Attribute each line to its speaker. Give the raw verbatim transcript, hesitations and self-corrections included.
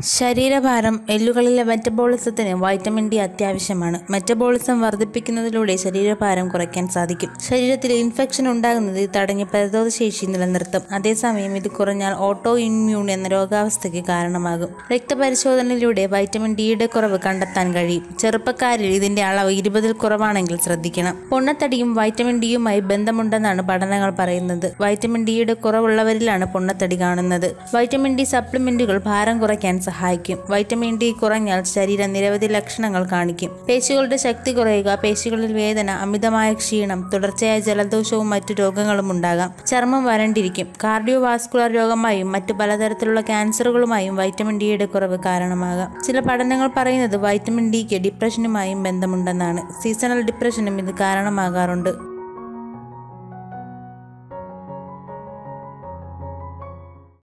Speaker 1: ശരീരഭാരം എല്ലുകളിലെ മെറ്റബോളിസത്തിന് വൈറ്റമിൻ ഡി അത്യാവശ്യമാണ്. മെറ്റബോളിസം വർദ്ധിപ്പിക്കുന്നതിലൂടെ ശരീരഭാരം കുറയ്ക്കാൻ സാധിക്കും. ശരീരത്തിൽ ഇൻഫെക്ഷൻ ഉണ്ടാകുന്നത് തടഞ്ഞ് പ്രതിരോധശേഷി നിലനിർത്തും. അതേസമയം ഇത് കുറഞ്ഞാൽ ഓട്ടോ ഇമ്മ്യൂൺ എന്ന രോഗാവസ്ഥയ്ക്ക് കാരണമാകും. രക്തപരിശോധനയിലൂടെ വൈറ്റമിൻ ഡിയുടെ കുറവ് കണ്ടെത്താൻ കഴിയും. ചെറുപ്പക്കാരിൽ ഇതിന്റെ അളവ് ഇരുപതിൽ കുറവാണെങ്കിൽ ശ്രദ്ധിക്കണം. പൊണ്ണത്തടിയും വൈറ്റമിൻ ഡിയുമായി ബന്ധമുണ്ടെന്നാണ് പഠനങ്ങൾ പറയുന്നത്. വൈറ്റമിൻ ഡിയുടെ കുറവുള്ളവരിലാണ് പൊണ്ണത്തടി കാണുന്നത്. വൈറ്റമിൻ ഡി സപ്ലിമെന്റുകൾ ഭാരം കുറയ്ക്കാൻ സഹായിക്കും. വൈറ്റമിൻ ഡി കുറഞ്ഞാൽ ശരീരം നിരവധി ലക്ഷണങ്ങൾ കാണിക്കും. പേശികളുടെ ശക്തി കുറയുക, പേശികളിൽ വേദന, അമിതമായ ക്ഷീണം, തുടർച്ചയായ ജലദോഷവും മറ്റു രോഗങ്ങളും ഉണ്ടാകാം. ചർമ്മം വരണ്ടിരിക്കും. കാർഡിയോ വാസ്കുലർ രോഗമായും മറ്റു പലതരത്തിലുള്ള ക്യാൻസറുകളുമായും വൈറ്റമിൻ ഡിയുടെ കുറവ് കാരണമാകാം. ചില പഠനങ്ങൾ പറയുന്നത് വൈറ്റമിൻ ഡിക്ക് ഡിപ്രഷനുമായും ബന്ധമുണ്ടെന്നാണ്. സീസണൽ ഡിപ്രഷനും ഇത് കാരണമാകാറുണ്ട്.